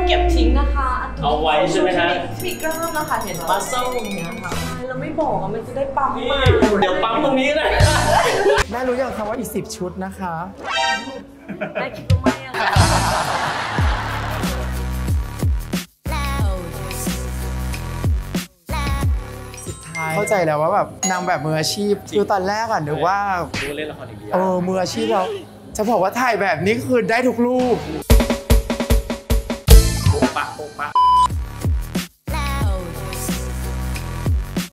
เก็บทิ้งนะคะเอาไว้ใช่ไหมฮะมีกล้ามนะคะเห็นมัสเซิลอย่างเงี้ยค่ะเราไม่บอกมันจะได้ปั๊มมาเดี๋ยวปั๊มตรงนี้เลยแม่รู้ยังคะว่าอีก10 ชุดนะคะแม่คิดว่าไม่อะเข้าใจแล้วว่าแบบนางแบบมืออาชีพคือตอนแรกอ่ะนึกว่าเล่นละครอย่างเดียวมืออาชีพเราจะบอกว่าถ่ายแบบนี้คือได้ทุกรูปโป๊ะปะโป๊ะปะ